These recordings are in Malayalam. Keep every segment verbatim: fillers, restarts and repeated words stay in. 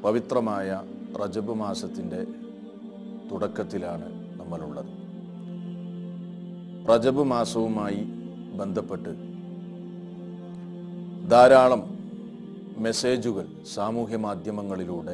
പവിത്രമായ റജബ് മാസത്തിൻ്റെ തുടക്കത്തിലാണ് നമ്മളുള്ളത്. റജബ് മാസവുമായി ബന്ധപ്പെട്ട് ധാരാളം മെസ്സേജുകൾ സാമൂഹ്യ മാധ്യമങ്ങളിലൂടെ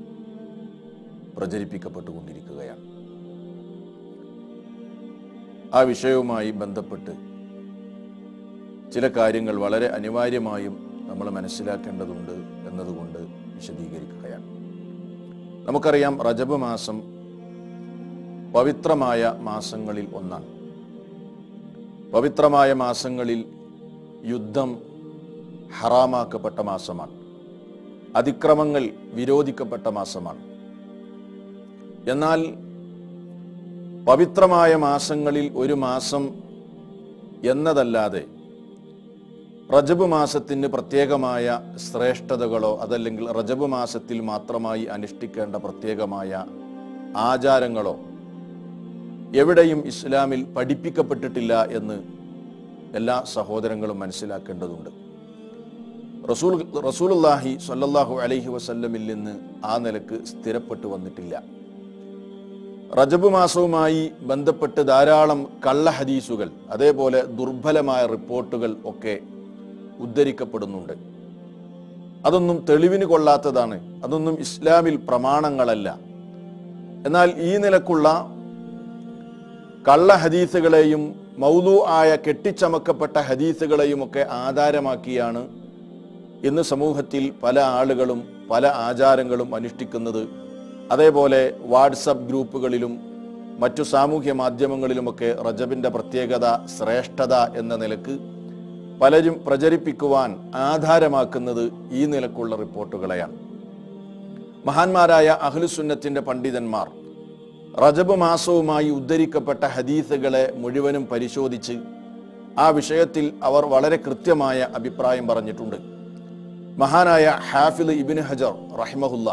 പ്രചരിപ്പിക്കപ്പെട്ടുകൊണ്ടിരിക്കുകയാണ്. ആ വിഷയവുമായി ബന്ധപ്പെട്ട് ചില കാര്യങ്ങൾ വളരെ അനിവാര്യമായും നമ്മൾ മനസ്സിലാക്കേണ്ടതുണ്ട് എന്നതുകൊണ്ട് വിശദീകരിക്കുകയാണ്. നമുക്കറിയാം, റജബ് മാസം പവിത്രമായ മാസങ്ങളിൽ ഒന്നാണ്. പവിത്രമായ മാസങ്ങളിൽ യുദ്ധം ഹറാമാക്കപ്പെട്ട മാസമാണ്. അതിക്രമങ്ങൾ വിരോധിക്കപ്പെട്ട മാസമാണ്. എന്നാൽ പവിത്രമായ മാസങ്ങളിൽ ഒരു മാസം എന്നതല്ലാതെ റജബ് മാസത്തിന് പ്രത്യേകമായ ശ്രേഷ്ഠതകളോ അതല്ലെങ്കിൽ റജബ് മാസത്തിൽ മാത്രമായി അനുഷ്ഠിക്കേണ്ട പ്രത്യേകമായ ആചാരങ്ങളോ എവിടെയും ഇസ്ലാമിൽ പഠിപ്പിക്കപ്പെട്ടിട്ടില്ല എന്ന് എല്ലാ സഹോദരങ്ങളും മനസ്സിലാക്കേണ്ടതുണ്ട്. റസൂൽ റസൂലുള്ളാഹി സ്വല്ലല്ലാഹു അലൈഹി വസല്ലമിൽ നിന്ന് ആ നിലക്ക് സ്ഥിരപ്പെട്ടു വന്നിട്ടില്ല. റജബ് മാസവുമായി ബന്ധപ്പെട്ട് ധാരാളം കള്ള ഹദീസുകൾ, അതേപോലെ ദുർബലമായ റിപ്പോർട്ടുകൾ ഒക്കെ ഉദ്ധരിക്കപ്പെടുന്നുണ്ട്. അതൊന്നും തെളിവിന് കൊള്ളാത്തതാണ്. അതൊന്നും ഇസ്ലാമിൽ പ്രമാണങ്ങളല്ല. എന്നാൽ ഈ നിലക്കുള്ള കള്ള ഹദീസുകളെയും മൗലൂ ആയ കെട്ടിച്ചമക്കപ്പെട്ട ഹദീസുകളെയും ഒക്കെ ആധാരമാക്കിയാണ് ഇന്ന് സമൂഹത്തിൽ പല ആളുകളും പല ആചാരങ്ങളും അനുഷ്ഠിക്കുന്നത്. അതേപോലെ വാട്സപ്പ് ഗ്രൂപ്പുകളിലും മറ്റു സാമൂഹ്യ മാധ്യമങ്ങളിലുമൊക്കെ റജബിൻ്റെ പ്രത്യേകത, ശ്രേഷ്ഠത എന്ന നിലക്ക് പലരും പ്രചരിപ്പിക്കുവാൻ ആധാരമാക്കുന്നത് ഈ നിലക്കുള്ള റിപ്പോർട്ടുകളെയാണ്. മഹാന്മാരായ അഹ്ലുസുന്നത്തിൻ്റെ പണ്ഡിതന്മാർ റജബ് മാസവുമായി ഉദ്ധരിക്കപ്പെട്ട ഹദീസുകളെ മുഴുവനും പരിശോധിച്ച് ആ വിഷയത്തിൽ അവർ വളരെ കൃത്യമായ അഭിപ്രായം പറഞ്ഞിട്ടുണ്ട്. മഹാനായ ഹാഫിദ് ഇബ്നു ഹജർ റഹിമഹുല്ല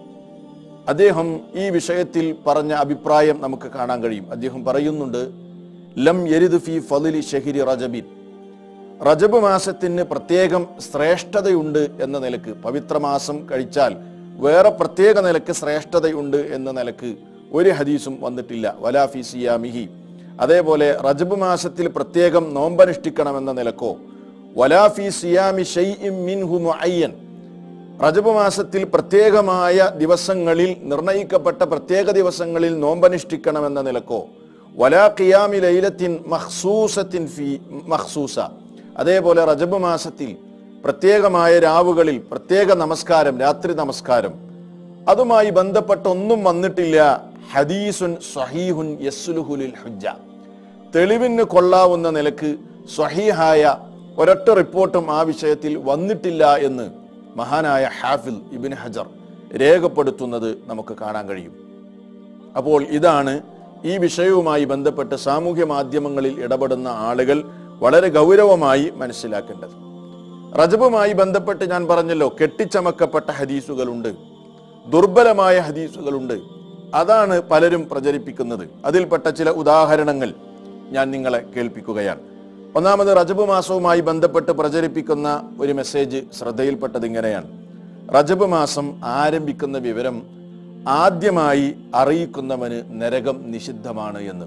അദ്ദേഹം ഈ വിഷയത്തിൽ പറഞ്ഞ അഭിപ്രായം നമുക്ക് കാണാൻ കഴിയും. അദ്ദേഹം പറയുന്നുണ്ട്, ലം യരിദ് ഫി ഫളിലി ഷഹ്രി റജബിൻ, റജബ് മാസത്തിന് പ്രത്യേകം ശ്രേഷ്ഠതയുണ്ട് എന്ന നിലക്ക്, പവിത്രമാസം കഴിച്ചാൽ വേറെ പ്രത്യേക നിലക്ക് ശ്രേഷ്ഠതയുണ്ട് എന്ന നിലക്ക് ഒരു ഹദീസും വന്നിട്ടില്ല. വലാ ഫി സിയാമിഹി, അതേപോലെ റജബ് മാസത്തിൽ പ്രത്യേകം നോമ്പനുഷ്ഠിക്കണമെന്ന നിലക്കോ, വലാ ഫി സിയാമി ശൈഇൻ മിൻഹു മുഅയ്യൻ, റജബ് മാസത്തിൽ പ്രത്യേകമായ ദിവസങ്ങളിൽ, നിർണയിക്കപ്പെട്ട പ്രത്യേക ദിവസങ്ങളിൽ നോമ്പനുഷ്ഠിക്കണമെന്ന നിലക്കോ, വലാ ഖിയാമി ലൈലത്തിൻ മഖ്സൂസത്തിൻ ഫി മഖ്സൂസ, അതേപോലെ റജബ് മാസത്തിൽ പ്രത്യേകമായ രാവുകളിൽ പ്രത്യേക നമസ്കാരം, രാത്രി നമസ്കാരം, അതുമായി ബന്ധപ്പെട്ട ഒന്നും വന്നിട്ടില്ല. ഹദീസുൻ സ്വഹീഹുൻ യസ്ലുഹു ലിൽ ഹുജ്ജ, തെളിവിന് കൊള്ളാവുന്ന നിലക്ക് സ്വഹീഹായ ഒരൊറ്റ റിപ്പോർട്ടും ആ വിഷയത്തിൽ വന്നിട്ടില്ല എന്ന് മഹാനായ ഹാഫിദ് ഇബ്നു ഹജർ രേഖപ്പെടുത്തുന്നത് നമുക്ക് കാണാൻ കഴിയും. അപ്പോൾ ഇതാണ് ഈ വിഷയവുമായി ബന്ധപ്പെട്ട് സാമൂഹ്യ മാധ്യമങ്ങളിൽ ഇടപെടുന്ന ആളുകൾ വളരെ ഗൗരവമായി മനസ്സിലാക്കേണ്ടത്. റജബുമായി ബന്ധപ്പെട്ട് ഞാൻ പറഞ്ഞല്ലോ, കെട്ടിച്ചമക്കപ്പെട്ട ഹദീസുകളുണ്ട്, ദുർബലമായ ഹദീസുകളുണ്ട്. അതാണ് പലരും പ്രചരിപ്പിക്കുന്നത്. അതിൽപ്പെട്ട ചില ഉദാഹരണങ്ങൾ ഞാൻ നിങ്ങളെ കേൾപ്പിക്കുകയാണ്. ഒന്നാമത്, റജബ് മാസവുമായി ബന്ധപ്പെട്ട് പ്രചരിപ്പിക്കുന്ന ഒരു മെസ്സേജ് ശ്രദ്ധയിൽപ്പെട്ടത് ഇങ്ങനെയാണ്: റജബ് മാസം ആരംഭിക്കുന്ന വിവരം ആദ്യമായി അറിയിക്കുന്നവന് നരകം നിഷിദ്ധമാണ് എന്ന്.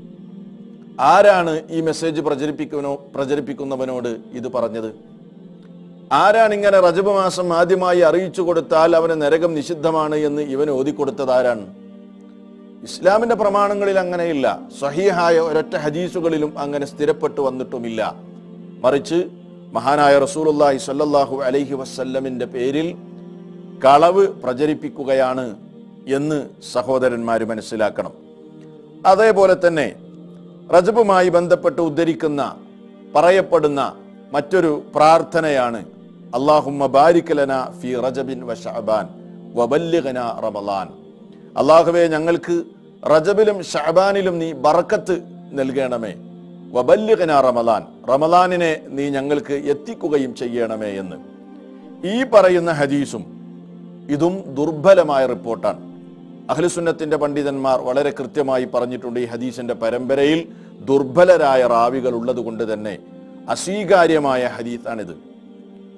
ആരാണ് ഈ മെസ്സേജ് പ്രചരിപ്പിക്കുന്നവനോ പ്രചരിപ്പിക്കുന്നവനോട് ഇത് പറഞ്ഞത്? ആരാണ് ഇങ്ങനെ റജബ് മാസം ആദ്യമായി അറിയിച്ചു കൊടുത്താൽ അവന് നരകം നിഷിദ്ധമാണ് എന്ന് ഇവൻ ഓതിക്കൊടുത്തത് ആരാണ്? ഇസ്ലാമിന്റെ പ്രമാണങ്ങളിൽ അങ്ങനെയില്ല. സ്വഹീഹായ ഒരൊറ്റ ഹദീസുകളിലും അങ്ങനെ സ്ഥിരപ്പെട്ടു വന്നിട്ടുമില്ല. മറിച്ച് മഹാനായ റസൂലുള്ളാഹി സ്വല്ലല്ലാഹു അലൈഹി വസല്ലമിന്റെ പേരിൽ കളവ് പ്രചരിപ്പിക്കുകയാണ് എന്ന് സഹോദരന്മാർ മനസ്സിലാക്കണം. അതേപോലെ തന്നെ റജബുമായി ബന്ധപ്പെട്ട് ഉദ്ധരിക്കുന്ന പറയപ്പെടുന്ന മറ്റൊരു പ്രാർത്ഥനയാണ് അല്ലാഹുമ്മ ബാരിക് ലനാ ഫി റജബിൻ വ ശഅബാൻ വബല്ലിഗ്നാ റമളാൻ. അല്ലാഹുവേ, ഞങ്ങൾക്ക് റജബിലും ശഅബാനിലും നീ ബറക്കത്ത് നൽകണമേ, വബല്ലിഗ്നാ റമളാൻ, റമളാനിനെ നീ ഞങ്ങൾക്ക് എത്തിക്കുകയും ചെയ്യണമേ എന്ന്. ഈ പറയുന്ന ഹദീസും ഇതും ദുർബലമായ റിപ്പോർട്ടാണ്. അഹ്ലുസുന്നത്തിന്റെ പണ്ഡിതന്മാർ വളരെ കൃത്യമായി പറഞ്ഞിട്ടുണ്ട്, ഈ ഹദീസിന്റെ പരമ്പരയിൽ ദുർബലരായ റാവികൾ ഉള്ളത് കൊണ്ട് തന്നെ അസ്വീകാര്യമായ ഹദീസാണിത്.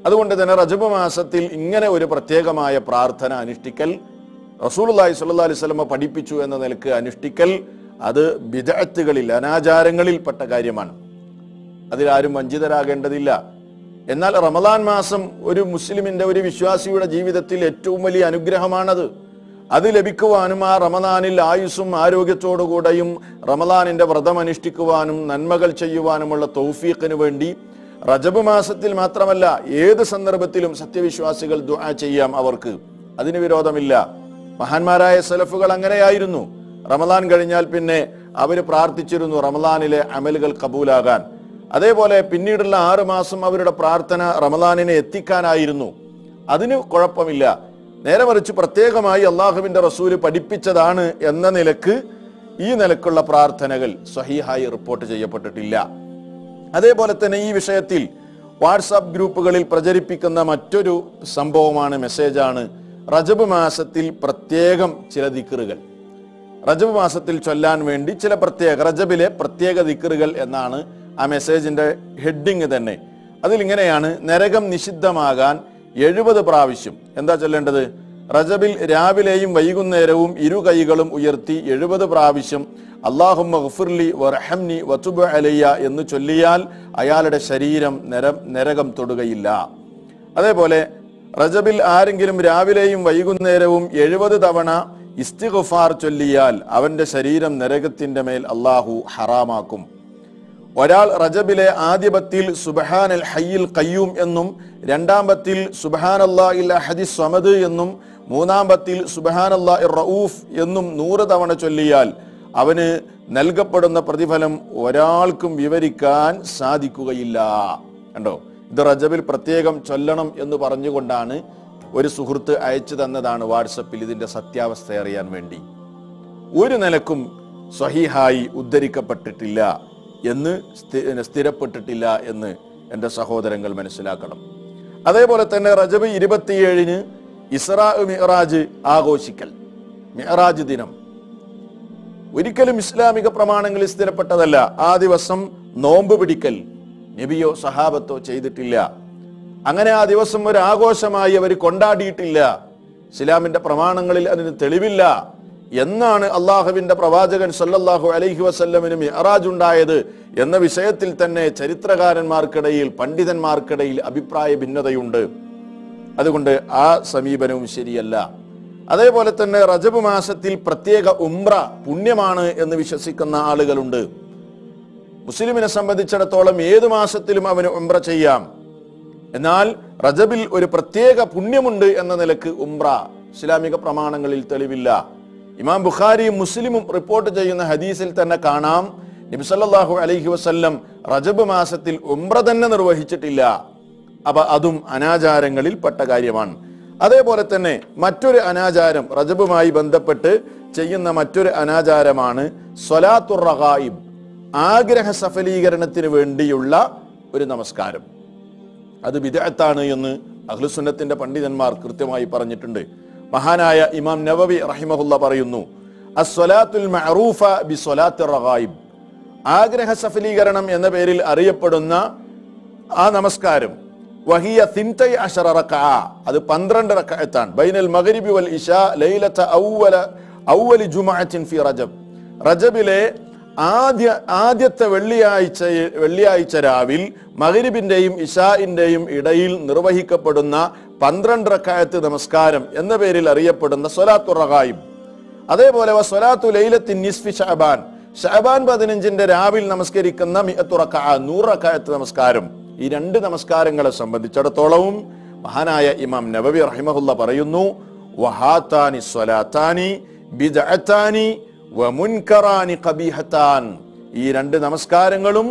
അതുകൊണ്ട് തന്നെ റജബ് മാസത്തിൽ ഇങ്ങനെ ഒരു പ്രത്യേകമായ പ്രാർത്ഥന അനുഷ്ഠിക്കൽ, റസൂലുള്ളാഹി സ്വല്ലല്ലാഹു അലൈഹി വസല്ലം പഠിപ്പിച്ചു എന്ന നിലക്ക് അനുഷ്ഠിക്കൽ, അത് ബിദ്അത്തുകളിൽ അനാചാരങ്ങളിൽ പെട്ട കാര്യമാണ്. അതിലാരും വഞ്ചിതരാകേണ്ടതില്ല. എന്നാൽ റമദാൻ മാസം ഒരു മുസ്ലിമിന്റെ, ഒരു വിശ്വാസിയുടെ ജീവിതത്തിൽ ഏറ്റവും വലിയ അനുഗ്രഹമാണത്. അത് ലഭിക്കുവാനും ആ റമദാനിൽ ആയുസ്സും ആരോഗ്യത്തോടുകൂടെയും റമദാനിന്റെ വ്രതം അനുഷ്ഠിക്കുവാനും നന്മകൾ ചെയ്യുവാനുമുള്ള തൗഫീഖിന് വേണ്ടി റജബ് മാസത്തിൽ മാത്രമല്ല ഏത് സന്ദർഭത്തിലും സത്യവിശ്വാസികൾ ദുആ ചെയ്യാം. അവർക്ക് അതിന് വിരോധമില്ല. മഹാന്മാരായ സലഫുകൾ അങ്ങനെയായിരുന്നു. റമദാൻ കഴിഞ്ഞാൽ പിന്നെ അവർ പ്രാർത്ഥിച്ചിരുന്നു റമദാനിലെ അമലുകൾ കബൂലാകാൻ. അതേപോലെ പിന്നീടുള്ള ആറ് മാസം അവരുടെ പ്രാർത്ഥന റമദാനിനെ എത്തിക്കാനായിരുന്നു. അതിന് കുഴപ്പമില്ല. നേരെ മറിച്ച് പ്രത്യേകമായി അള്ളാഹുവിന്റെ റസൂല് പഠിപ്പിച്ചതാണ് എന്ന നിലക്ക് ഈ നിലക്കുള്ള പ്രാർത്ഥനകൾ സ്വഹീഹായി റിപ്പോർട്ട് ചെയ്യപ്പെട്ടിട്ടില്ല. അതേപോലെ തന്നെ ഈ വിഷയത്തിൽ വാട്സാപ്പ് ഗ്രൂപ്പുകളിൽ പ്രചരിപ്പിക്കുന്ന മറ്റൊരു സംഭവമാണ്, മെസ്സേജാണ്, റജബ് മാസത്തിൽ പ്രത്യേകം ചില ദിക്റുകൾ, റജബ് മാസത്തിൽ ചൊല്ലാൻ വേണ്ടി ചില പ്രത്യേക റജബിലെ പ്രത്യേക ദിക്റുകൾ എന്നാണ് ആ മെസ്സേജിന്റെ ഹെഡിങ് തന്നെ. അതിലിങ്ങനെയാണ്: നരകം നിഷിദ്ധമാകാൻ എഴുപത് പ്രാവശ്യം എന്താ ചൊല്ലേണ്ടത്? റജബിൽ രാവിലെയും വൈകുന്നേരവും ഇരു കൈകളും ഉയർത്തി എഴുപത് പ്രാവശ്യം അല്ലാഹുമ്മ ഗഫിർലി വർഹംനി വതുബ് അലയ്യ എന്ന് ചൊല്ലിയാൽ അയാളുടെ ശരീരം നര നരകം തൊടുകയില്ല. അതേപോലെ റജബിൽ ആരെങ്കിലും രാവിലെയും വൈകുന്നേരവും എഴുപത് തവണ ഇസ്തിഗ്ഫാർ ചൊല്ലിയാൽ അവന്റെ ശരീരം നരകത്തിന്റെ മേൽ അല്ലാഹു ഹറാമാക്കും. ഒരാൾ റജബിലെ ആദ്യ പത്തിൽ സുബ്ഹാനൽ ഹയ്യിൽ ഖയ്യൂം എന്നും രണ്ടാം പത്തിൽ സുബ്ഹാനല്ലാഹിൽ അഹദിസ് സ്വമദ് എന്നും മൂന്നാം പത്തിൽ സുബ്ഹാനല്ലാഹിർ റഊഫ് എന്നും നൂറ് തവണ ചൊല്ലിയാൽ അവന് നൽകപ്പെടുന്ന പ്രതിഫലം ഒരാൾക്കും വിവരിക്കാൻ സാധിക്കുകയില്ല. കണ്ടോ, ഇത് റജബിൽ പ്രത്യേകം ചൊല്ലണം എന്ന് പറഞ്ഞുകൊണ്ടാണ് ഒരു സുഹൃത്ത് അയച്ചു തന്നതാണ് വാട്സപ്പിൽ ഇതിന്റെ സത്യാവസ്ഥ അറിയാൻ വേണ്ടി. ഒരു നിലക്കും സ്വഹീഹായി ഉദ്ധരിക്കപ്പെട്ടിട്ടില്ല എന്ന് സ്ഥിരപ്പെട്ടിട്ടില്ല എന്ന് എൻ്റെ സഹോദരങ്ങൾ മനസ്സിലാക്കണം. അതേപോലെ തന്നെ റജബ് ഇരുപത്തിയേഴിന് ഇസ്രാ മിഅ്റാജ് ആഘോഷിക്കൽ, മിഅ്റാജ് ദിനം ഒരിക്കലും ഇസ്ലാമിക പ്രമാണങ്ങളിൽ സ്ഥിരപ്പെട്ടതല്ല. ആ ദിവസം നോമ്പ് പിടിക്കൽ നബിയോ സഹാബത്തോ ചെയ്തിട്ടില്ല. അങ്ങനെ ആ ദിവസം ഒരു ആഘോഷമായി അവർ കൊണ്ടാടിയിട്ടില്ല. ഇസ്ലാമിന്റെ പ്രമാണങ്ങളിൽ അതിന് തെളിവില്ല എന്നാണ് അള്ളാഹുവിന്റെ പ്രവാചകൻ സല്ലല്ലാഹു അലൈഹി വസല്ലമിന് മിഅ്റാജ് ഉണ്ടായത് എന്ന വിഷയത്തിൽ തന്നെ ചരിത്രകാരന്മാർക്കിടയിൽ, പണ്ഡിതന്മാർക്കിടയിൽ അഭിപ്രായ ഭിന്നതയുണ്ട്. അതുകൊണ്ട് ആ സമീപനവും ശരിയല്ല. അതേപോലെ തന്നെ റജബ് മാസത്തിൽ പ്രത്യേക ഉംറ പുണ്യമാണ് എന്ന് വിശ്വസിക്കുന്ന ആളുകളുണ്ട്. മുസ്ലിമിനെ സംബന്ധിച്ചിടത്തോളം ഏതു മാസത്തിലും അവന് ഉംറ ചെയ്യാം. എന്നാൽ റജബിൽ ഒരു പ്രത്യേക പുണ്യമുണ്ട് എന്ന നിലക്ക് ഉംറ ഇസ്ലാമിക പ്രമാണങ്ങളിൽ തെളിവില്ല. ഇമാം ബുഖാരിയും മുസ്ലിമും റിപ്പോർട്ട് ചെയ്യുന്ന ഹദീസിൽ തന്നെ കാണാം, നബി സല്ലല്ലാഹു അലൈഹി വസല്ലം റജബ് മാസത്തിൽ ഉംറ തന്നെ നിർവഹിച്ചിട്ടില്ല. അപ്പൊ അതും അനാചാരങ്ങളിൽ പെട്ട കാര്യമാണ്. അതേപോലെ തന്നെ മറ്റൊരു അനാചാരം, റജബുമായി ബന്ധപ്പെട്ട് ചെയ്യുന്ന മറ്റൊരു അനാചാരമാണ് സ്വലാത്തുർ റഗായിബ്, ആഗ്രഹ സഫലീകരണത്തിന് വേണ്ടിയുള്ള ഒരു നമസ്കാരം. അത് ബിദ്അത്താണ് എന്ന് അഹ്ലുസുന്നത്തിന്റെ പണ്ഡിതന്മാർ കൃത്യമായി പറഞ്ഞിട്ടുണ്ട്. മഹാനായ ഇമാം നവവി റഹിമഹുല്ല പറയുന്നു, അസ്വലാത്തുൽ മഅറൂഫ ബി സ്വലാത്തുർ റഗായിബ്, ആഗ്രഹ സഫലീകരണം എന്ന പേരിൽ അറിയപ്പെടുന്ന ആ നമസ്കാരം, വഹിയ സിൻതൈ അശറ റക്അ, അത് പന്ത്രണ്ട് റക്അത്താണ്. ബൈനൽ മഗ്രിബി വൽ ഇശാ ലൈലത അവ്വല അവ്വലി ജുമുഅത്തിൻ ഫി റജബ്, റജബിലെ ആദ്യ ആദ്യത്തെ വെള്ളിയാഴ്ച വെള്ളിയാഴ്ച രാവിൽ മഗ്രിബിന്റെയും ഇശാഇന്റെയും ഇടയിൽ നിർവഹിക്കപ്പെടുന്ന പന്ത്രണ്ട് റക്അത്ത് നമസ്കാരം എന്ന പേരിൽ അറിയപ്പെടുന്ന സ്വലാത്തുർ റഗായിബ്. അതേപോലെ സ്വലാത്തു ലൈലത്തിൻ നിസ്ഫി ശഅബാൻ, ശഅബാൻ പതിനഞ്ചിന്റെ രാവിൽ നമസ്കരിക്കുന്ന മിഅത്തു റക്അ, നൂറ് റക്അത്ത് നമസ്കാരം. ഈ രണ്ട് നമസ്കാരങ്ങളെ സംബന്ധിച്ചിടത്തോളവും മഹാനായ ഇമാം നവവി റഹിമഹുല്ല പറയുന്നു, വഹാതാനി സ്വലാത്താനി ബിദ്അത്താനി വമുൻകറാനി ഖബീഹത്താൻ, ഈ രണ്ട് നമസ്കാരങ്ങളും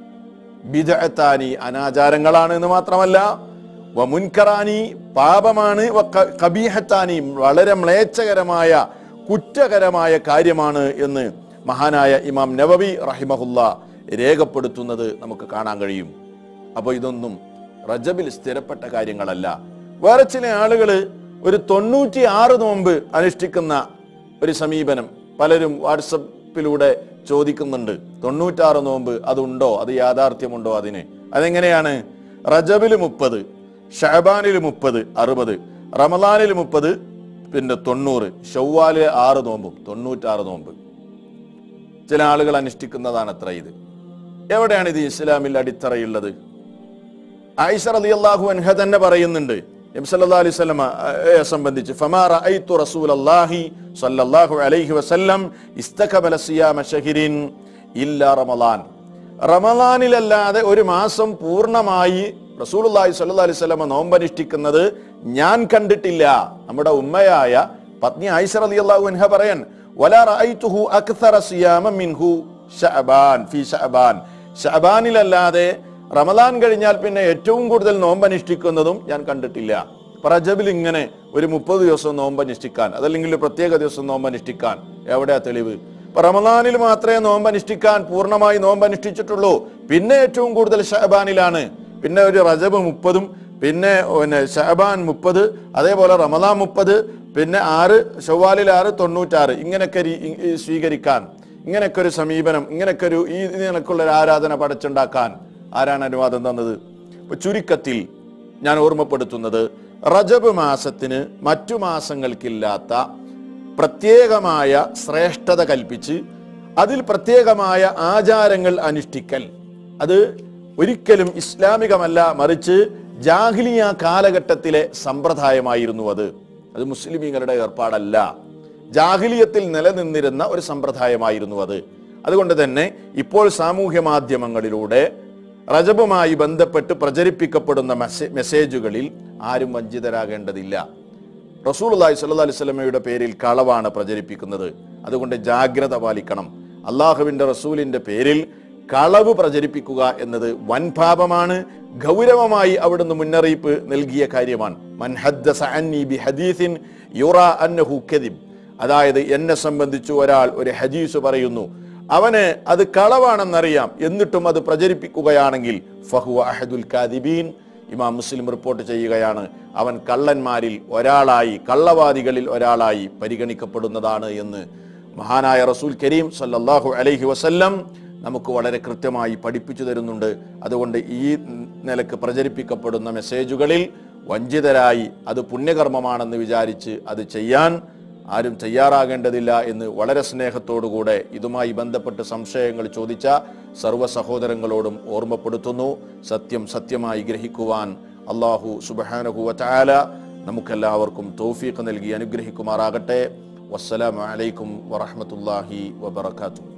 ബിദ്അത്താനി അനാചാരങ്ങളാണ് എന്ന് മാത്രമല്ല, വമുൻകറാനി പാപമാണ്, ഖബീഹത്താനി വളരെ മ്ലേച്ഛകരമായ കുറ്റകരമായ കാര്യമാണ് എന്ന് മഹാനായ ഇമാം നവവി റഹിമഹുല്ല രേഖപ്പെടുത്തുന്നത് നമുക്ക് കാണാൻ കഴിയും. അപ്പോൾ ഇതൊന്നും റജബിൽ സ്ഥിരപ്പെട്ട കാര്യങ്ങളല്ല. വേറെ ചില ആളുകൾ ഒരു തൊണ്ണൂറ്റി ആറ് നോമ്പ് അനുഷ്ഠിക്കുന്ന ഒരു സമീപനം പലരും വാട്സപ്പിലൂടെ ചോദിക്കുന്നുണ്ട്. തൊണ്ണൂറ്റാറ് നോമ്പ് അതുണ്ടോ, അത് യാഥാർത്ഥ്യമുണ്ടോ? അതിന് അതെങ്ങനെയാണ്? റജബിൽ മുപ്പത്, ഷഅബാനിൽ മുപ്പത് അറുപത്, റമദാനിൽ മുപ്പത്, പിന്നെ തൊണ്ണൂറ്, ശവ്വാലിൽ ആറ് നോമ്പും തൊണ്ണൂറ്റാറ് നോമ്പ് ചില ആളുകൾ അനുഷ്ഠിക്കുന്നതാണ് അത്ര. ഇത് എവിടെയാണ് ഇത് ഇസ്ലാമിൽ അടിത്തറയുള്ളത്? ആയിഷ റളിയല്ലാഹു അൻഹ തന്നെ പറയുന്നുണ്ട് നബി സല്ലല്ലാഹു അലൈഹി വസല്ലമയെ സംബന്ധിച്ച്, ഫമാ റഅയ്തു റസൂലല്ലാഹി സ്വല്ലല്ലാഹു അലൈഹി വസല്ലം ഇസ്തഖബല സിയാമ ശഹ്രിൻ ഇല്ലാ റമളാൻ. റമളാനിലല്ലാതെ ഒരു മാസം പൂർണ്ണമായി റസൂലുള്ളാഹി സ്വല്ലല്ലാഹു അലൈഹി വസല്ലമ നോമ്പനുഷ്ഠിക്കുന്നത് ഞാൻ കണ്ടിട്ടില്ല. നമ്മുടെ ഉമ്മയായ പത്നി ആയിഷ റളിയല്ലാഹു അൻഹ പറയാൻ, വലാ റഅയ്തുഹു അക്സറ സിയാമ മിൻഹു ശഅബാൻ ഫീ ശഅബാൻ. ശഅബാനിലല്ലാതെ റമദാൻ കഴിഞ്ഞാൽ പിന്നെ ഏറ്റവും കൂടുതൽ നോമ്പനുഷ്ഠിക്കുന്നതും ഞാൻ കണ്ടിട്ടില്ല. റജബിൽ ഇങ്ങനെ ഒരു മുപ്പത് ദിവസം നോമ്പനുഷ്ഠിക്കാൻ, അതല്ലെങ്കിൽ ഒരു പ്രത്യേക ദിവസം നോമ്പനുഷ്ഠിക്കാൻ എവിടെയാ തെളിവ്? ഇപ്പൊ റമദാനിൽ മാത്രമേ നോമ്പനുഷ്ഠിക്കാൻ പൂർണ്ണമായി നോമ്പനുഷ്ഠിച്ചിട്ടുള്ളൂ. പിന്നെ ഏറ്റവും കൂടുതൽ ശഅബാനിലാണ്. പിന്നെ ഒരു റജബ് മുപ്പതും, പിന്നെ പിന്നെ ശഅബാൻ മുപ്പത്, അതേപോലെ റമദാൻ മുപ്പത്, പിന്നെ ആറ് ശവ്വാലിൽ ആറ്, തൊണ്ണൂറ്റാറ്, ഇങ്ങനെയൊക്കെ സ്വീകരിക്കാൻ, ഇങ്ങനെയൊക്കെ ഒരു സമീപനം, ഇങ്ങനെയൊക്കെ ഒരു ഈ നിലക്കുള്ള ഒരു ആരാധന പടച്ചുണ്ടാക്കാൻ ആരാണ് അനുവാദം തന്നത്? ഇപ്പൊ ചുരുക്കത്തിൽ ഞാൻ ഓർമ്മപ്പെടുത്തുന്നത്, റജബ് മാസത്തിന് മറ്റു മാസങ്ങൾക്കില്ലാത്ത പ്രത്യേകമായ ശ്രേഷ്ഠത കൽപ്പിച്ച് അതിൽ പ്രത്യേകമായ ആചാരങ്ങൾ അനുഷ്ഠിക്കൽ അത് ഒരിക്കലും ഇസ്ലാമികമല്ല, മറിച്ച് ജാഹിലിയ കാലഘട്ടത്തിലെ സമ്പ്രദായമായിരുന്നു. അത് അത് മുസ്ലിമീങ്ങളുടെ ഏർപ്പാടല്ല, ജാഹിലിയത്തിൽ നിലനിന്നിരുന്ന ഒരു സമ്പ്രദായമായിരുന്നു അത്. അതുകൊണ്ട് തന്നെ ഇപ്പോൾ സാമൂഹ്യ മാധ്യമങ്ങളിലൂടെ റജബുമായി ബന്ധപ്പെട്ട് പ്രചരിപ്പിക്കപ്പെടുന്ന മെസ്സേജുകളിൽ ആരും വഞ്ചിതരാകേണ്ടതില്ല. റസൂലുള്ളാഹി സ്വല്ലല്ലാഹു അലൈഹി വസല്ലമയുടെ പേരിൽ കളവാണ് പ്രചരിപ്പിക്കുന്നത്. അതുകൊണ്ട് ജാഗ്രത പാലിക്കണം. അള്ളാഹുവിൻ്റെ റസൂലിൻ്റെ പേരിൽ കളവ് പ്രചരിപ്പിക്കുക എന്നത് വൻപാപമാണ്. ഗൗരവമായി അവിടുന്ന് മുന്നറിയിപ്പ് നൽകിയ കാര്യമാണ്. മൻ ഹദ്ദസ അന്നി ബി ഹദീസിൻ യുറാ അന്നഹു കദിബ്. അതായത് എന്നെ സംബന്ധിച്ച് ഒരാൾ ഒരു ഹദീസ് പറയുന്നു, അവന് അത് കളവാണെന്നറിയാം, എന്നിട്ടും അത് പ്രചരിപ്പിക്കുകയാണെങ്കിൽ ഫഹുവ അഹദുൽ കാദിബീൻ. ഇമാം മുസ്ലിം റിപ്പോർട്ട് ചെയ്യുകയാണ്, അവൻ കള്ളന്മാരിൽ ഒരാളായി, കള്ളവാദികളിൽ ഒരാളായി പരിഗണിക്കപ്പെടുന്നതാണ് എന്ന് മഹാനായ റസൂൽ കരീം സല്ലല്ലാഹു അലൈഹി വസല്ലം നമുക്ക് വളരെ കൃത്യമായി പഠിപ്പിച്ചു തരുന്നുണ്ട്. അതുകൊണ്ട് ഈ നിലക്ക് പ്രചരിപ്പിക്കപ്പെടുന്ന മെസ്സേജുകളിൽ വഞ്ചിതരായി അത് പുണ്യകർമ്മമാണെന്ന് വിചാരിച്ച് അത് ചെയ്യാൻ ആരും തയ്യാറാകേണ്ടതില്ല എന്ന് വളരെ സ്നേഹത്തോടുകൂടെ ഇതുമായി ബന്ധപ്പെട്ട് സംശയങ്ങൾ ചോദിച്ച സർവ്വ സഹോദരങ്ങളോടും ഓർമ്മപ്പെടുത്തുന്നു. സത്യം സത്യമായി ഗ്രഹിക്കുവാൻ അല്ലാഹു സുബ്ഹാനഹു വ തആല നമുക്കെല്ലാവർക്കും തൗഫീഖ് നൽകി അനുഗ്രഹിക്കുമാറാകട്ടെ. വസ്സലാമു അലൈക്കും വറഹ്മത്തുള്ളാഹി വബറകാതുഹു.